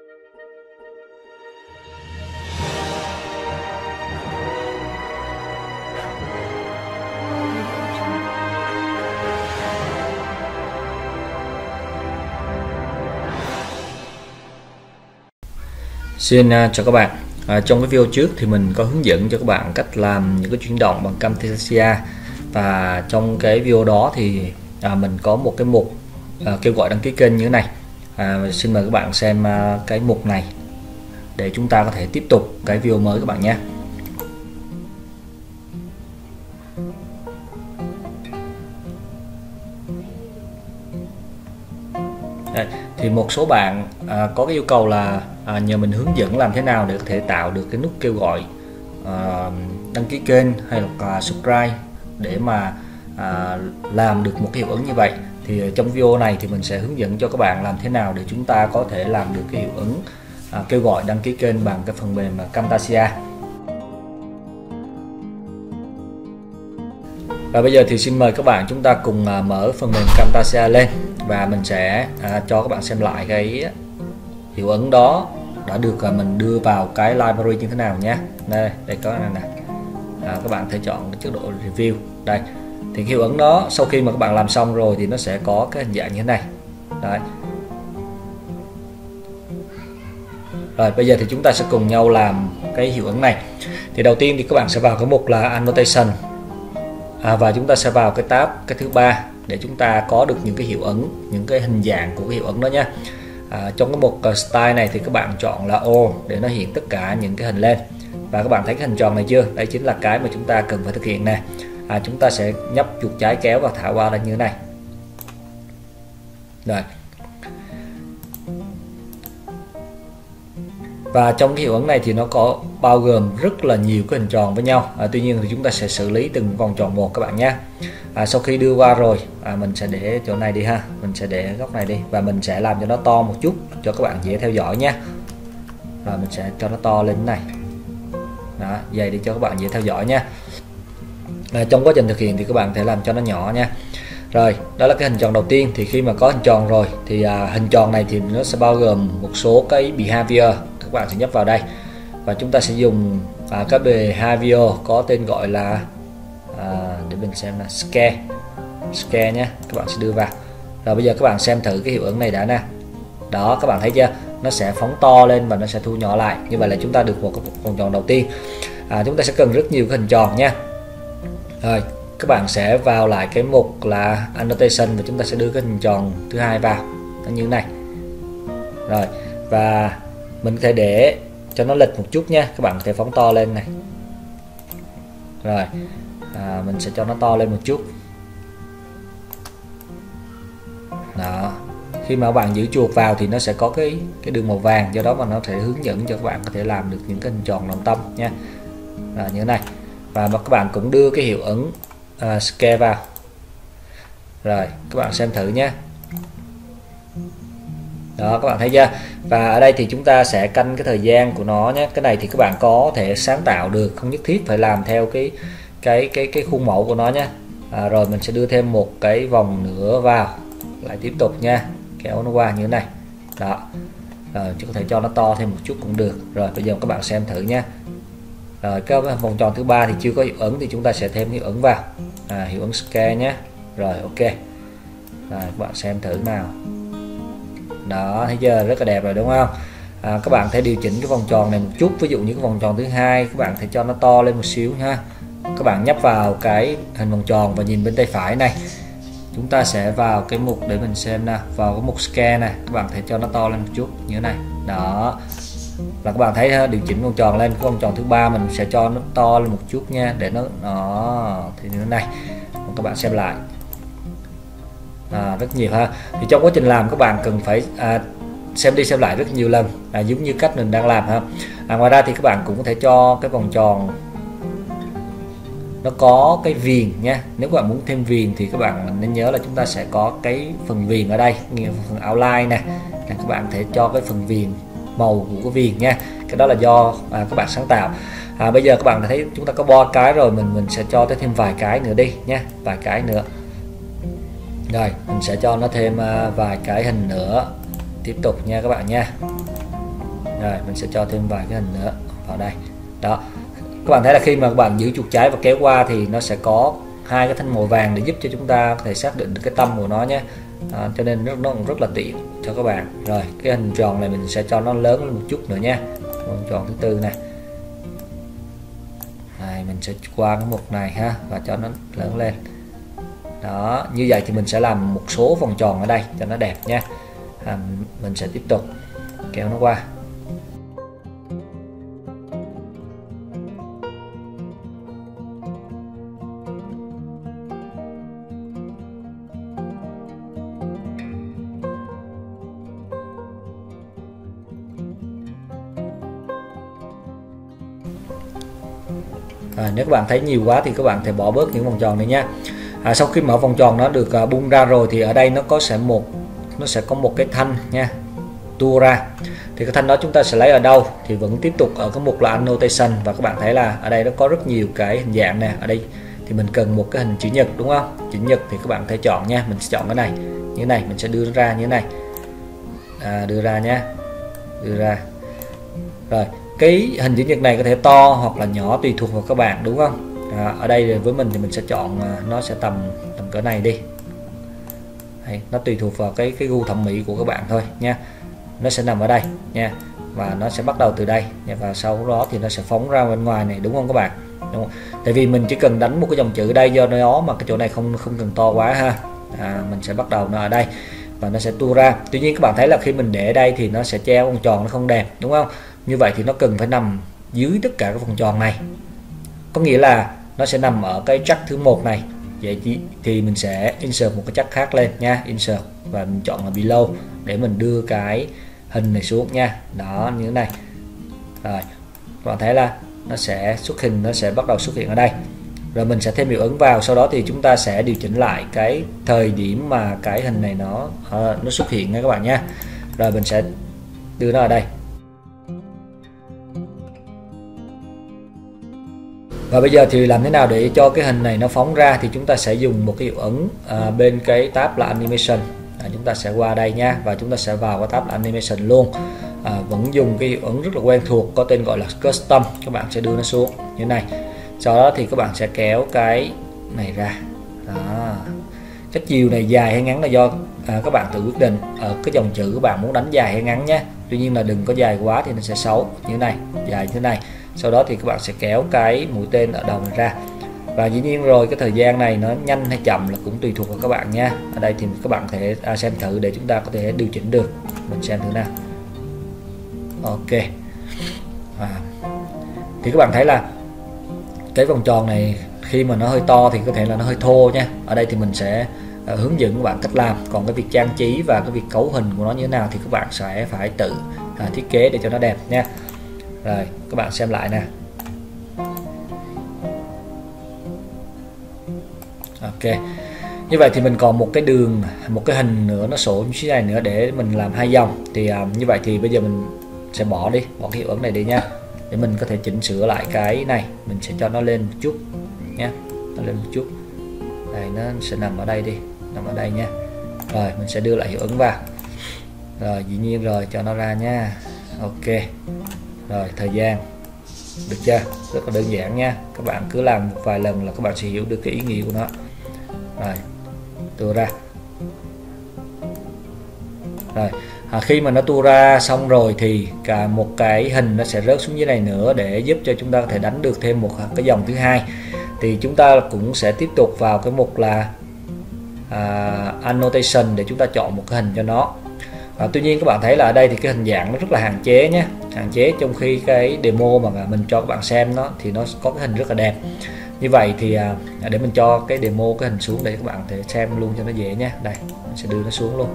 Xin chào các bạn. Trong cái video trước thì mình có hướng dẫn cho các bạn cách làm những cái chuyển động bằng Camtasia, và trong cái video đó thì mình có một cái mục kêu gọi đăng ký kênh như thế này. Xin mời các bạn xem cái mục này để chúng ta có thể tiếp tục cái video mới các bạn nhé. Đây, thì một số bạn có cái yêu cầu là nhờ mình hướng dẫn làm thế nào để có thể tạo được cái nút kêu gọi đăng ký kênh hay là subscribe để mà làm được một cái hiệu ứng như vậy. Thì trong video này thì mình sẽ hướng dẫn cho các bạn làm thế nào để chúng ta có thể làm được cái hiệu ứng kêu gọi đăng ký kênh bằng cái phần mềm Camtasia. Và bây giờ thì xin mời các bạn chúng ta cùng mở phần mềm Camtasia lên, và mình sẽ cho các bạn xem lại cái hiệu ứng đó đã được mình đưa vào cái library như thế nào nhé. Đây có này nè. Các bạn thể chọn cái chế độ review. Đây thì hiệu ứng đó sau khi mà các bạn làm xong rồi thì nó sẽ có cái hình dạng như thế này. Đấy. Rồi bây giờ thì chúng ta sẽ cùng nhau làm cái hiệu ứng này. Thì đầu tiên thì các bạn sẽ vào cái mục là annotation, và chúng ta sẽ vào cái tab cái thứ ba để chúng ta có được những cái hiệu ứng, những cái hình dạng của cái hiệu ứng đó nhé. Trong cái mục style này thì các bạn chọn là all để nó hiện tất cả những cái hình lên, và các bạn thấy cái hình tròn này chưa? Đây chính là cái mà chúng ta cần phải thực hiện nè. Chúng ta sẽ nhấp chuột trái kéo và thả qua là như thế này. Rồi. Và trong cái hiệu ứng này thì nó có bao gồm rất là nhiều cái hình tròn với nhau. Tuy nhiên thì chúng ta sẽ xử lý từng vòng tròn một các bạn nhé. Sau khi đưa qua rồi mình sẽ để chỗ này đi ha, mình sẽ để góc này đi, và mình sẽ làm cho nó to một chút cho các bạn dễ theo dõi nhé. Rồi mình sẽ cho nó to lên này. Đó, vậy để cho các bạn dễ theo dõi nha. Trong quá trình thực hiện thì các bạn thể làm cho nó nhỏ nha. Rồi, đó là cái hình tròn đầu tiên. Thì khi mà có hình tròn rồi thì hình tròn này thì nó sẽ bao gồm một số cái behavior. Các bạn sẽ nhấp vào đây và chúng ta sẽ dùng cái behavior có tên gọi là để mình xem là scale nhé. Các bạn sẽ đưa vào. Rồi bây giờ các bạn xem thử cái hiệu ứng này đã nè. Đó, các bạn thấy chưa? Nó sẽ phóng to lên và nó sẽ thu nhỏ lại. Như vậy là chúng ta được một cái vòng tròn đầu tiên. Chúng ta sẽ cần rất nhiều cái hình tròn nha. Rồi các bạn sẽ vào lại cái mục là annotation và chúng ta sẽ đưa cái hình tròn thứ hai vào, nó như thế này. Rồi, và mình có thể để cho nó lệch một chút nha. Các bạn có thể phóng to lên này. Rồi mình sẽ cho nó to lên một chút. Đó. Khi mà các bạn giữ chuột vào thì nó sẽ có cái đường màu vàng, do đó mà nó sẽ hướng dẫn cho các bạn có thể làm được những cái hình tròn đồng tâm nha. Như thế này. Và các bạn cũng đưa cái hiệu ứng scale vào. Rồi các bạn xem thử nhé. Đó, các bạn thấy chưa? Và ở đây thì chúng ta sẽ canh cái thời gian của nó nhé. Cái này thì các bạn có thể sáng tạo được, không nhất thiết phải làm theo cái khuôn mẫu của nó nhé. Rồi mình sẽ đưa thêm một cái vòng nữa vào, lại tiếp tục nha, kéo nó qua như thế này. Đó. Rồi chứ có thể cho nó to thêm một chút cũng được. Rồi bây giờ các bạn xem thử nhé. Rồi cái vòng tròn thứ ba thì chưa có hiệu ứng thì chúng ta sẽ thêm hiệu ứng vào, hiệu ứng scale nhé. Rồi ok. Rồi các bạn xem thử nào. Đó, thấy chưa? Rất là đẹp rồi đúng không? Các bạn thể điều chỉnh cái vòng tròn này một chút. Ví dụ như cái vòng tròn thứ hai các bạn thể cho nó to lên một xíu ha. Các bạn nhấp vào cái hình vòng tròn và nhìn bên tay phải này. Chúng ta sẽ vào cái mục để mình xem nào, vào cái mục scale này, các bạn thể cho nó to lên một chút như thế này. Đó. Và các bạn thấy điều chỉnh vòng tròn lên, cái vòng tròn thứ ba mình sẽ cho nó to lên một chút nha, để nó thì như thế này. Các bạn xem lại. Rất nhiều ha. Thì trong quá trình làm các bạn cần phải xem đi xem lại rất nhiều lần, giống như cách mình đang làm ha. Ngoài ra thì các bạn cũng có thể cho cái vòng tròn nó có cái viền nha. Nếu các bạn muốn thêm viền thì các bạn nên nhớ là chúng ta sẽ có cái phần viền ở đây, nghĩa phần outline nè. Các bạn thể cho cái phần viền màu của cái viền nha. Cái đó là do các bạn sáng tạo. Bây giờ các bạn thấy chúng ta có 3 cái rồi, mình sẽ cho thêm vài cái nữa đi nha, vài cái nữa. Rồi mình sẽ cho nó thêm vài cái hình nữa, tiếp tục nha các bạn nha. Rồi mình sẽ cho thêm vài cái hình nữa vào đây. Đó, các bạn thấy là khi mà các bạn giữ chuột trái và kéo qua thì nó sẽ có hai cái thanh màu vàng để giúp cho chúng ta có thể xác định được cái tâm của nó nhé. Cho nên nó cũng rất là tiện cho các bạn. Rồi cái hình tròn này mình sẽ cho nó lớn lên một chút nữa nha. Hình tròn thứ tư này. Này mình sẽ qua cái mục này ha và cho nó lớn lên. Đó, như vậy thì mình sẽ làm một số vòng tròn ở đây cho nó đẹp nha. Mình sẽ tiếp tục kéo nó qua. Nếu các bạn thấy nhiều quá thì các bạn thể bỏ bớt những vòng tròn này nha. Sau khi mở vòng tròn nó được bung ra rồi thì ở đây nó sẽ có một cái thanh nha, tua ra. Thì cái thanh đó chúng ta sẽ lấy ở đâu thì vẫn tiếp tục ở cái mục là annotation, và các bạn thấy là ở đây nó có rất nhiều cái hình dạng nè. Ở đây thì mình cần một cái hình chữ nhật đúng không? Chữ nhật thì các bạn thể chọn nha, mình sẽ chọn cái này như thế này, mình sẽ đưa nó ra như thế này. Đưa ra nha, đưa ra. Rồi cái hình chữ nhật này có thể to hoặc là nhỏ tùy thuộc vào các bạn đúng không? Ở đây với mình thì mình sẽ chọn nó sẽ tầm cỡ này đi. Đây, nó tùy thuộc vào cái gu thẩm mỹ của các bạn thôi nha. Nó sẽ nằm ở đây nha, và nó sẽ bắt đầu từ đây nha, và sau đó thì nó sẽ phóng ra bên ngoài này đúng không các bạn? Đúng không? Tại vì mình chỉ cần đánh một cái dòng chữ đây, do nó mà cái chỗ này không cần to quá ha. Mình sẽ bắt đầu nó ở đây và nó sẽ tua ra. Tuy nhiên các bạn thấy là khi mình để đây thì nó sẽ treo vòng tròn, nó không đẹp đúng không? Như vậy thì nó cần phải nằm dưới tất cả các vòng tròn này, có nghĩa là nó sẽ nằm ở cái track thứ 1 này. Vậy thì mình sẽ insert một cái track khác lên nha, insert và mình chọn là below để mình đưa cái hình này xuống nha. Đó, như thế này. Rồi các bạn thấy là nó sẽ bắt đầu xuất hiện ở đây. Rồi mình sẽ thêm hiệu ứng vào, sau đó thì chúng ta sẽ điều chỉnh lại cái thời điểm mà cái hình này nó xuất hiện nha các bạn nha. Rồi mình sẽ đưa nó ở đây. Và bây giờ thì làm thế nào để cho cái hình này nó phóng ra, thì chúng ta sẽ dùng một cái hiệu ứng bên cái tab là animation. Chúng ta sẽ qua đây nha, và chúng ta sẽ vào cái tab là animation luôn. Vẫn dùng cái hiệu ứng rất là quen thuộc có tên gọi là custom. Các bạn sẽ đưa nó xuống như thế này. Sau đó thì các bạn sẽ kéo cái này ra. Đó. Cái chiều này dài hay ngắn là do các bạn tự quyết định. Ở cái dòng chữ các bạn muốn đánh dài hay ngắn nhé. Tuy nhiên là đừng có dài quá thì nó sẽ xấu. Như thế này, dài như thế này. Sau đó thì các bạn sẽ kéo cái mũi tên ở đầu này ra. Và dĩ nhiên rồi, cái thời gian này nó nhanh hay chậm là cũng tùy thuộc vào các bạn nha. Ở đây thì các bạn thể xem thử để chúng ta có thể điều chỉnh được. Mình xem thử nào. Ok. Thì các bạn thấy là cái vòng tròn này khi mà nó hơi to thì có thể là nó hơi thô nha. Ở đây thì mình sẽ hướng dẫn các bạn cách làm. Còn cái việc trang trí và cái việc cấu hình của nó như thế nào thì các bạn sẽ phải tự thiết kế để cho nó đẹp nha. Rồi các bạn xem lại nè. Ok, như vậy thì mình còn một cái hình nữa nó sổ như thế này nữa để mình làm 2 dòng. Thì như vậy thì bây giờ mình sẽ bỏ cái hiệu ứng này đi nha, để mình có thể chỉnh sửa lại cái này. Mình sẽ cho nó lên một chút nha, nó lên một chút. Đây, nó sẽ nằm ở đây đi, nằm ở đây nha. Rồi mình sẽ đưa lại hiệu ứng vào. Rồi dĩ nhiên rồi, cho nó ra nha. Ok. Rồi thời gian, được chưa? Rất là đơn giản nha. Các bạn cứ làm một vài lần là các bạn sẽ hiểu được cái ý nghĩa của nó. Rồi tua ra. Rồi khi mà nó tua ra xong rồi thì một cái hình nó sẽ rớt xuống dưới này nữa để giúp cho chúng ta có thể đánh được thêm một cái dòng thứ hai. Thì chúng ta cũng sẽ tiếp tục vào cái mục là annotation để chúng ta chọn một cái hình cho nó. Tuy nhiên các bạn thấy là ở đây thì cái hình dạng nó rất là hạn chế nhé, hạn chế, trong khi cái demo mà mình cho các bạn xem thì nó có cái hình rất là đẹp. Như vậy thì để mình cho cái demo cái hình xuống để các bạn thể xem luôn cho nó dễ nhé. Đây, mình sẽ đưa nó xuống luôn.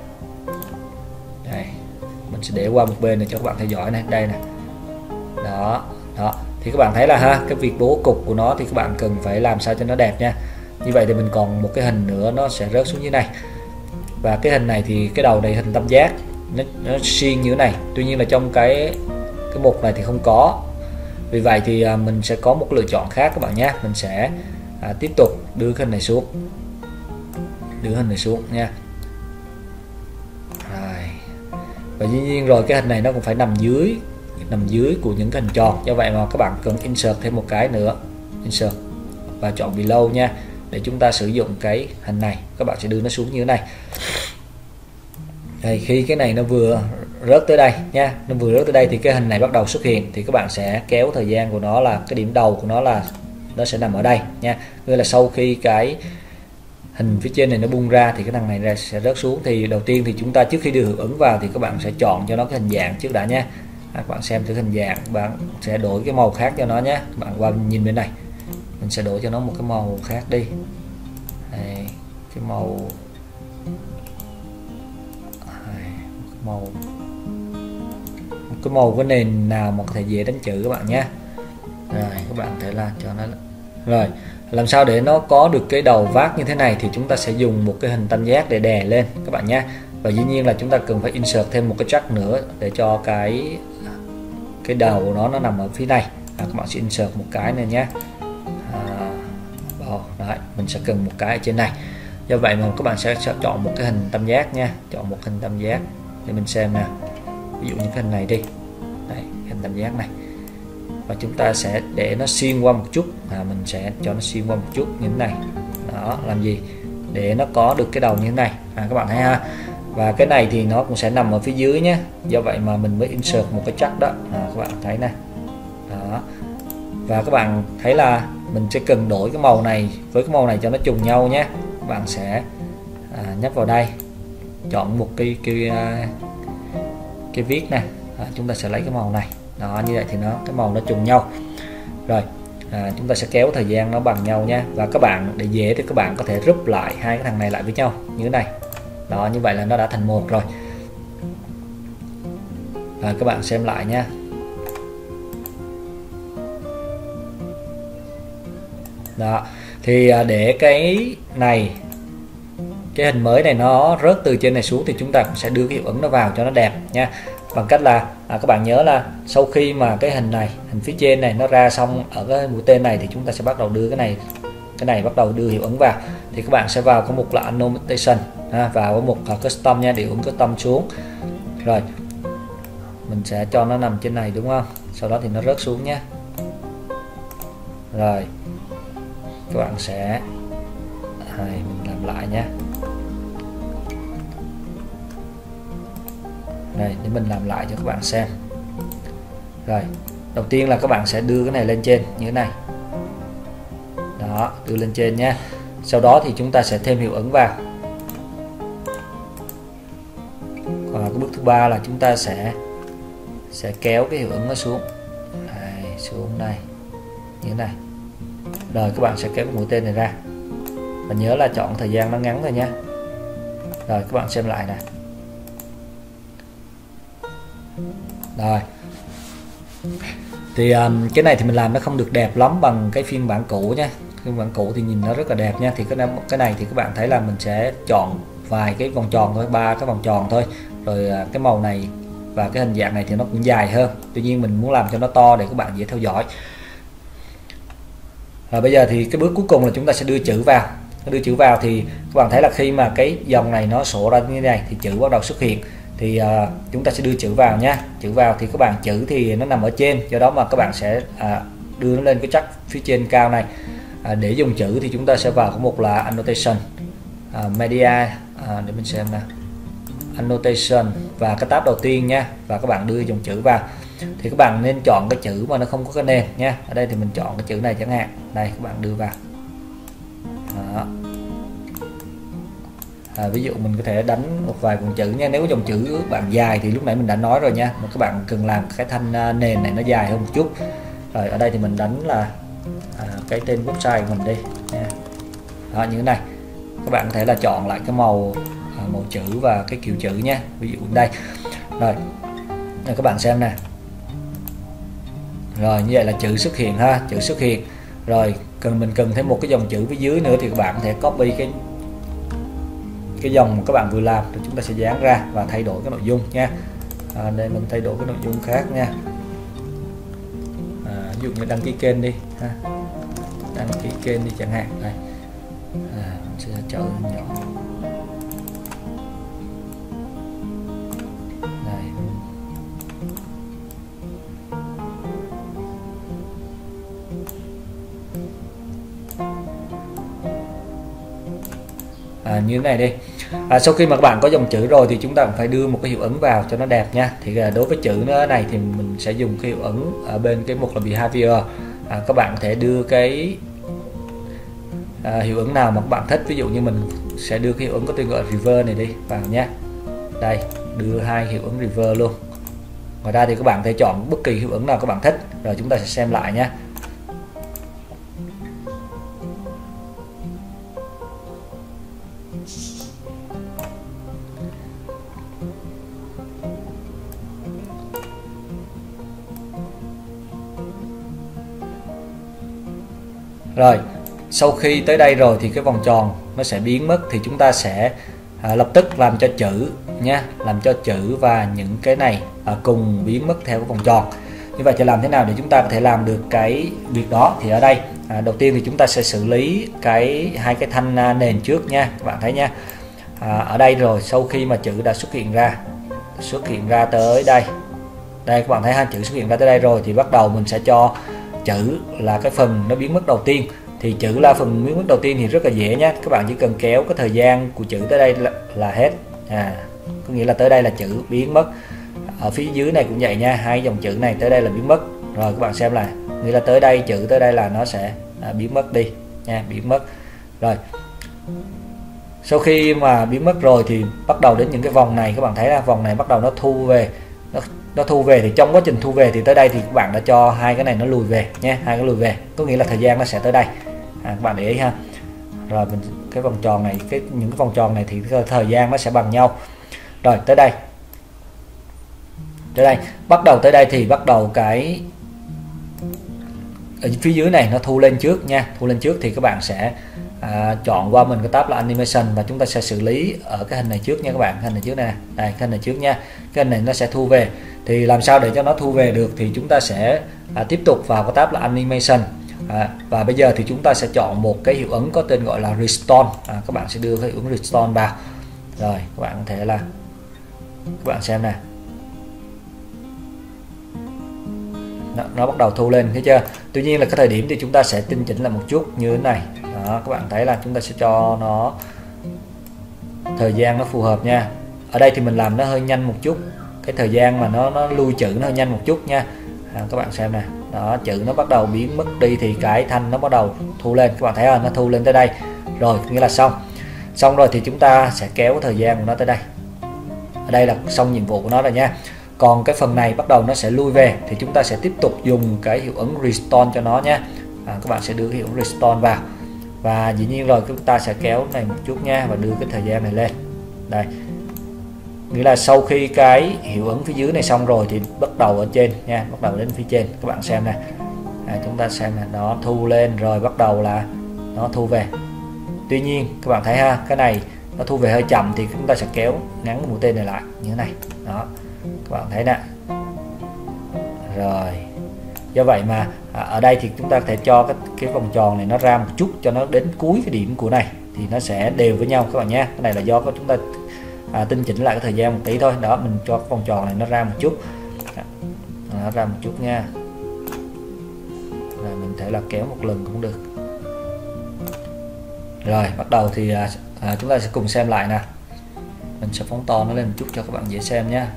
Đây, mình sẽ để qua một bên để cho các bạn theo dõi này. Đây nè. Đó, đó. Thì các bạn thấy là cái việc bố cục của nó thì các bạn cần phải làm sao cho nó đẹp nha. Như vậy thì mình còn một cái hình nữa nó sẽ rớt xuống dưới này. Và cái hình này thì cái đầu này hình tam giác, nó xuyên như thế này. Tuy nhiên là trong cái mục này thì không có. Vì vậy thì mình sẽ có một lựa chọn khác các bạn nhé. Mình sẽ tiếp tục đưa cái hình này xuống, đưa hình này xuống nha. Rồi. Và dĩ nhiên rồi cái hình này nó cũng phải nằm dưới của những cái hình tròn, do vậy mà các bạn cần insert thêm một cái nữa, insert và chọn below nha, để chúng ta sử dụng cái hình này. Các bạn sẽ đưa nó xuống như thế này. Đây, khi cái này nó vừa rớt tới đây nha, nó vừa rớt tới đây thì cái hình này bắt đầu xuất hiện, thì các bạn sẽ kéo thời gian của nó, là cái điểm đầu của nó là nó sẽ nằm ở đây nha. Nghĩa là sau khi cái hình phía trên này nó bung ra thì cái thằng này sẽ rớt xuống. Thì đầu tiên thì chúng ta trước khi đưa hiệu ứng vào thì các bạn sẽ chọn cho nó cái hình dạng trước đã nha. Các bạn xem thử hình dạng, bạn sẽ đổi cái màu khác cho nó nhé. Các bạn qua nhìn bên này, mình sẽ đổi cho nó một cái màu khác đi. Đây, cái màu cái nền nào mà có thể dễ đánh chữ các bạn nhé. Rồi các bạn thể là cho nó rồi làm sao để nó có được cái đầu vát như thế này thì chúng ta sẽ dùng một cái hình tam giác để đè lên các bạn nhé. Và dĩ nhiên là chúng ta cần phải insert thêm một cái jack nữa để cho cái đầu nó nằm ở phía này. Các bạn sẽ insert một cái này nhé. Đấy, mình sẽ cần một cái ở trên này. Do vậy mà các bạn sẽ chọn một cái hình tam giác nha, chọn một hình tam giác để mình xem nè. Ví dụ như cái hình này đi, đây, hình tam giác này, và chúng ta sẽ để nó xuyên qua một chút, mình sẽ cho nó xuyên qua một chút như thế này. Đó, làm gì để nó có được cái đầu như thế này, các bạn thấy ha. Và cái này thì nó cũng sẽ nằm ở phía dưới nhé, do vậy mà mình mới insert một cái jack đó, các bạn thấy này. Đó, và các bạn thấy là mình sẽ cần đổi cái màu này với cái màu này cho nó trùng nhau nhé. Các bạn sẽ nhấp vào đây, chọn một cái viết này, chúng ta sẽ lấy cái màu này. Đó, như vậy thì cái màu nó trùng nhau. Rồi chúng ta sẽ kéo thời gian nó bằng nhau nha. Và các bạn để dễ thì các bạn có thể rúp lại hai cái thằng này lại với nhau như thế này. Đó, như vậy là nó đã thành một rồi. Các bạn xem lại nha. Đó, thì để cái hình mới này nó rớt từ trên này xuống thì chúng ta cũng sẽ đưa cái hiệu ứng nó vào cho nó đẹp nha. Bằng cách là các bạn nhớ là sau khi mà cái hình phía trên này nó ra xong ở cái mũi tên này thì chúng ta sẽ bắt đầu đưa cái này bắt đầu đưa hiệu ứng vào. Thì các bạn sẽ vào cái mục là annotation, vào cái mục custom nha, hiệu ứng custom xuống. Rồi mình sẽ cho nó nằm trên này đúng không, sau đó thì nó rớt xuống nhé. Rồi các bạn sẽ mình làm lại nhé. Đây, để mình làm lại cho các bạn xem. Rồi đầu tiên là các bạn sẽ đưa cái này lên trên như thế này. Đó, đưa lên trên nha. Sau đó thì chúng ta sẽ thêm hiệu ứng vào. Còn cái bước thứ ba là chúng ta sẽ kéo cái hiệu ứng nó xuống. Đây, xuống đây như thế này. Rồi các bạn sẽ kéo cái mũi tên này ra, và nhớ là chọn thời gian nó ngắn thôi nhé. Rồi các bạn xem lại nè. Rồi thì cái này thì mình làm nó không được đẹp lắm bằng cái phiên bản cũ nhé. Phiên bản cũ thì nhìn nó rất là đẹp nha. Thì cái này thì các bạn thấy là mình sẽ chọn vài cái vòng tròn thôi, 3 cái vòng tròn thôi. Rồi cái màu này và cái hình dạng này thì nó cũng dài hơn, tuy nhiên mình muốn làm cho nó to để các bạn dễ theo dõi. Rồi bây giờ thì cái bước cuối cùng là chúng ta sẽ đưa chữ vào. Đưa chữ vào thì các bạn thấy là khi mà cái dòng này nó sổ ra như thế này thì chữ bắt đầu xuất hiện. Thì chúng ta sẽ đưa chữ vào nhé. Chữ vào thì các bạn chữ thì nó nằm ở trên, do đó mà các bạn sẽ đưa nó lên cái jack phía trên cao này. Để dùng chữ thì chúng ta sẽ vào cái mục là annotation, media, để mình xem nè, annotation và cái tab đầu tiên nha, và các bạn đưa dòng chữ vào. Thì các bạn nên chọn cái chữ mà nó không có cái nền nha. Ở đây thì mình chọn cái chữ này chẳng hạn, đây các bạn đưa vào. Đó. Ví dụ mình có thể đánh một vài con chữ nha. Nếu dòng chữ bạn dài thì lúc nãy mình đã nói rồi nha, mà các bạn cần làm cái thanh nền này nó dài hơn một chút. Rồi ở đây thì mình đánh là cái tên website của mình đi nha. Đó, như thế này. Các bạn có thể là chọn lại cái màu chữ và cái kiểu chữ nha. Ví dụ đây. Rồi các bạn xem nè. Rồi như vậy là chữ xuất hiện ha, chữ xuất hiện. Rồi mình cần thêm một cái dòng chữ phía dưới nữa thì các bạn có thể copy cái dòng mà các bạn vừa làm, rồi chúng ta sẽ dán ra và thay đổi cái nội dung nha. Đây mình thay đổi cái nội dung khác nha. Ví dụ như đăng ký kênh đi ha, đăng ký kênh đi chẳng hạn. Đây mình sẽ trở nhỏ. Đây như thế này đi. Sau khi mà các bạn có dòng chữ rồi thì chúng ta cũng phải đưa một cái hiệu ứng vào cho nó đẹp nha. Thì đối với chữ này thì mình sẽ dùng cái hiệu ứng ở bên cái mục là behavior. Các bạn có thể đưa cái hiệu ứng nào mà các bạn thích, ví dụ như mình sẽ đưa cái hiệu ứng có tên gọi reverse này đi vào nhé. Đây, đưa 2 hiệu ứng reverse luôn. Ngoài ra thì các bạn có thể chọn bất kỳ hiệu ứng nào các bạn thích, rồi chúng ta sẽ xem lại nhé. Rồi, sau khi tới đây rồi thì cái vòng tròn nó sẽ biến mất, thì chúng ta sẽ lập tức làm cho chữ nha, làm cho chữ và những cái này cùng biến mất theo cái vòng tròn. Như vậyจะlàm thế nào để chúng ta có thể làm được cái việc đó? Thì ở đây đầu tiên thì chúng ta sẽ xử lý hai cái thanh nền trước nha, các bạn thấy nha. Ở đây rồi sau khi mà chữ đã xuất hiện ra tới đây, các bạn thấy chữ xuất hiện ra tới đây rồi thì bắt đầu mình sẽ cho chữ là cái phần nó biến mất đầu tiên. Thì chữ là phần biến mất đầu tiên thì rất là dễ nhé, các bạn chỉ cần kéo cái thời gian của chữ tới đây là hết. Có nghĩa là tới đây là chữ biến mất. Ở phía dưới này cũng vậy nha, 2 dòng chữ này tới đây là biến mất. Rồi các bạn xem là nghĩa là tới đây chữ tới đây là nó sẽ biến mất đi nha, biến mất. Rồi sau khi mà biến mất rồi thì bắt đầu đến những cái vòng này, các bạn thấy là vòng này bắt đầu nó thu về, nó thu về. Thì trong quá trình thu về thì tới đây thì các bạn đã cho 2 cái này nó lùi về nha, 2 cái lùi về, có nghĩa là thời gian nó sẽ tới đây. Các bạn để ý ha. Rồi cái vòng tròn này, những cái vòng tròn này thì thời gian nó sẽ bằng nhau. Rồi tới đây bắt đầu tới đây thì bắt đầu cái ở phía dưới này nó thu lên trước nha, thu lên trước thì các bạn sẽ chọn qua mình cái tab là animation và chúng ta sẽ xử lý ở cái hình này trước nha các bạn, hình này trước này, cái hình này trước nha. Cái hình này nó sẽ thu về, thì làm sao để cho nó thu về được thì chúng ta sẽ tiếp tục vào cái tab là animation. Và bây giờ thì chúng ta sẽ chọn một cái hiệu ứng có tên gọi là restore. Các bạn sẽ đưa cái hiệu ứng restore vào. Rồi các bạn có thể là các bạn xem nè, nó bắt đầu thu lên, thấy chưa? Tuy nhiên là cái thời điểm thì chúng ta sẽ tinh chỉnh lại một chút như thế này. Đó, các bạn thấy là chúng ta sẽ cho nó thời gian nó phù hợp nha. Ở đây thì mình làm nó hơi nhanh một chút, cái thời gian mà nó lưu trữ nó hơi nhanh một chút nha. Các bạn xem nè, đó, chữ nó bắt đầu biến mất đi thì cái thanh nó bắt đầu thu lên, các bạn thấy không? Nó thu lên tới đây rồi, nghĩa là xong rồi thì chúng ta sẽ kéo cái thời gian của nó tới đây. Ở đây là xong nhiệm vụ của nó rồi nha. Còn cái phần này bắt đầu nó sẽ lui về thì chúng ta sẽ tiếp tục dùng cái hiệu ứng restore cho nó nhé. Các bạn sẽ đưa cái hiệu ứng restore vào và dĩ nhiên rồi chúng ta sẽ kéo này một chút nha và đưa cái thời gian này lên đây. Nghĩa là sau khi cái hiệu ứng phía dưới này xong rồi thì bắt đầu ở trên nha, bắt đầu đến phía trên, các bạn xem nè. Chúng ta xem là nó thu lên rồi bắt đầu là nó thu về. Tuy nhiên các bạn thấy ha, cái này nó thu về hơi chậm thì chúng ta sẽ kéo ngắn mũi tên này lại như thế này. Đó, các bạn thấy nè. Rồi do vậy mà ở đây thì chúng ta có thể cho cái vòng tròn này nó ra một chút cho nó đến cuối cái điểm của này thì nó sẽ đều với nhau các bạn nhé. Cái này là do chúng ta tinh chỉnh lại cái thời gian một tí thôi. Đó, mình cho cái vòng tròn này nó ra một chút, nó ra một chút nha. Rồi mình thể là kéo một lần cũng được. Rồi bắt đầu thì chúng ta sẽ cùng xem lại nè. Mình sẽ phóng to nó lên một chút cho các bạn dễ xem nhé.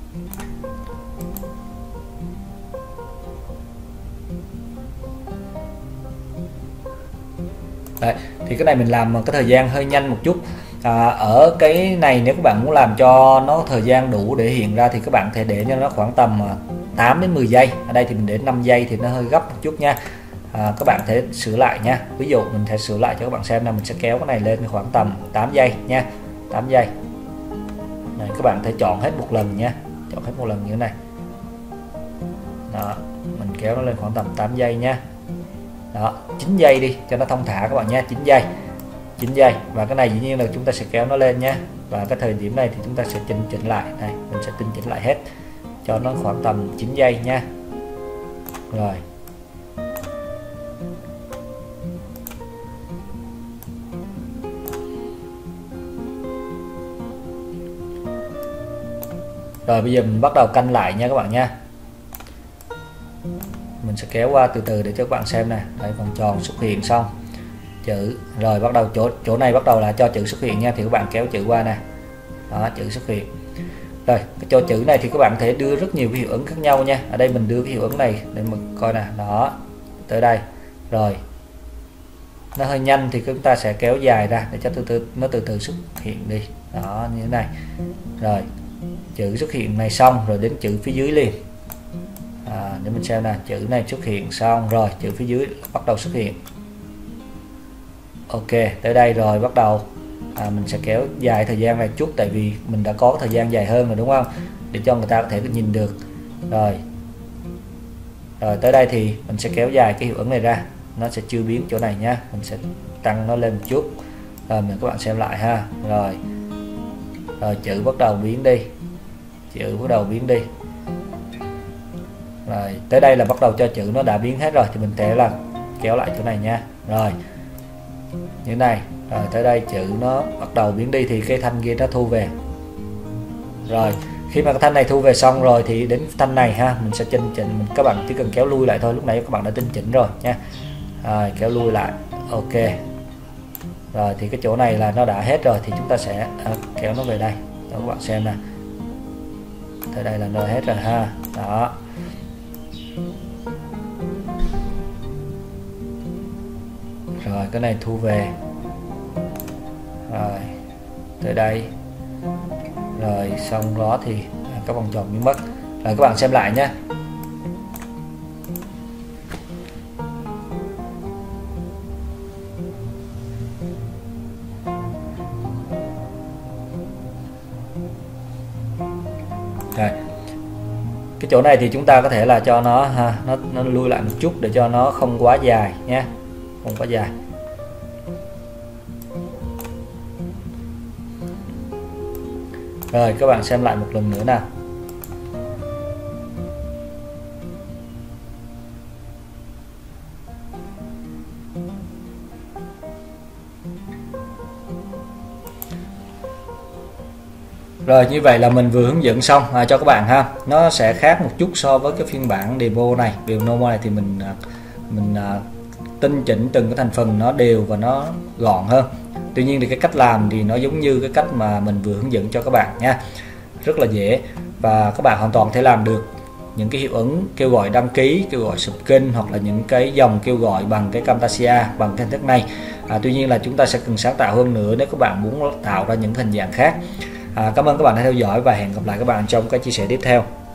Đấy, thì cái này mình làm cái thời gian hơi nhanh một chút. Ở cái này nếu các bạn muốn làm cho nó thời gian đủ để hiện ra thì các bạn có thể để cho nó khoảng tầm 8 đến 10 giây. Ở đây thì mình để 5 giây thì nó hơi gấp một chút nha. Các bạn có thể sửa lại nha. Ví dụ mình sẽ sửa lại cho các bạn xem là mình sẽ kéo cái này lên khoảng tầm 8 giây nha, 8 giây. Này, các bạn có thể chọn hết một lần nha, chọn hết một lần như thế này. Đó, mình kéo nó lên khoảng tầm 8 giây nha. Đó, 9 giây đi cho nó thông thả các bạn nha, 9 giây. Và cái này dĩ nhiên là chúng ta sẽ kéo nó lên nha. Và cái thời điểm này thì chúng ta sẽ chỉnh lại này, mình sẽ tinh chỉnh lại hết cho nó khoảng tầm 9 giây nha. Rồi Rồi bây giờ mình bắt đầu canh lại nha các bạn nha. Mình sẽ kéo qua từ từ để cho các bạn xem nè. Đây, vòng tròn xuất hiện xong chữ. Rồi bắt đầu chỗ này bắt đầu là cho chữ xuất hiện nha, thì các bạn kéo chữ qua nè, đó, chữ xuất hiện. Rồi cho chữ này thì các bạn có thể đưa rất nhiều cái hiệu ứng khác nhau nha. Ở đây mình đưa cái hiệu ứng này để mình coi nè, đó, tới đây. Rồi nó hơi nhanh thì chúng ta sẽ kéo dài ra để cho nó từ từ xuất hiện đi, đó, như thế này. Rồi chữ xuất hiện này xong rồi đến chữ phía dưới liền. Để mình xem nè, chữ này xuất hiện xong rồi chữ phía dưới bắt đầu xuất hiện. Ok, tới đây rồi bắt đầu mình sẽ kéo dài thời gian này chút, tại vì mình đã có thời gian dài hơn rồi đúng không, để cho người ta có thể nhìn được. Rồi tới đây thì mình sẽ kéo dài cái hiệu ứng này ra, nó sẽ chưa biến chỗ này nhá, mình sẽ tăng nó lên một chút. Rồi các bạn xem lại ha. Rồi chữ bắt đầu biến đi, chữ bắt đầu biến đi. Rồi tới đây là bắt đầu cho chữ nó đã biến hết rồi, thì mình sẽ là kéo lại chỗ này nha. Rồi như thế này. Rồi tới đây chữ nó bắt đầu biến đi thì cái thanh kia nó thu về. Rồi khi mà cái thanh này thu về xong rồi thì đến thanh này ha, mình sẽ chỉnh, các bạn chỉ cần kéo lui lại thôi, lúc nãy các bạn đã tinh chỉnh rồi nha. Rồi kéo lui lại. Ok, rồi thì cái chỗ này là nó đã hết rồi, thì chúng ta sẽ kéo nó về đây cho các bạn xem nè. Tới đây là nó hết rồi ha, đó. Rồi cái này thu về. Rồi tới đây. Rồi xong đó thì các vòng tròn biến mất. Rồi các bạn xem lại nhé. Rồi cái chỗ này thì chúng ta có thể là cho nó nó lui lại một chút để cho nó không quá dài nhé, không quá dài. Rồi các bạn xem lại một lần nữa nào. Rồi như vậy là mình vừa hướng dẫn xong cho các bạn ha. Nó sẽ khác một chút so với cái phiên bản demo này. Demo này thì mình tinh chỉnh từng cái thành phần nó đều và nó gọn hơn. Tuy nhiên thì cái cách làm thì nó giống như cái cách mà mình vừa hướng dẫn cho các bạn nha, rất là dễ và các bạn hoàn toàn thể làm được những cái hiệu ứng kêu gọi đăng ký, kêu gọi sub kênh hoặc là những cái dòng kêu gọi bằng cái Camtasia, bằng cái hình thức này. Tuy nhiên là chúng ta sẽ cần sáng tạo hơn nữa nếu các bạn muốn tạo ra những hình dạng khác. Cảm ơn các bạn đã theo dõi và hẹn gặp lại các bạn trong cái chia sẻ tiếp theo.